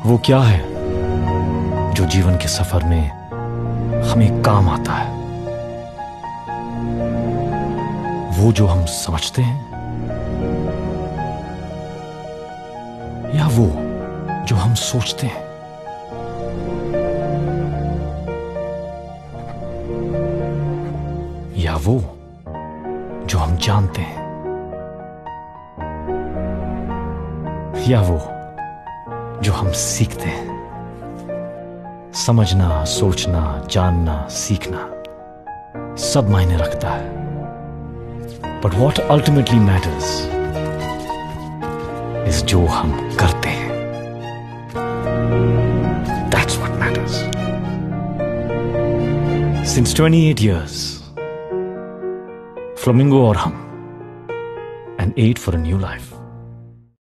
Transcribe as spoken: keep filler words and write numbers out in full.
वो क्या है जो जीवन के सफर में हमें काम आता है? वो जो हम समझते हैं या वो जो हम सोचते हैं? या वो जो हम जानते हैं? या वो जो हम सीखते हैं? समझना, सोचना, जानना, सीखना सब मायने रखता है, but what ultimately matters is जो हम करते हैं। That's what matters. Since twenty-eight years, Flamingo और हम, an aid for a new life.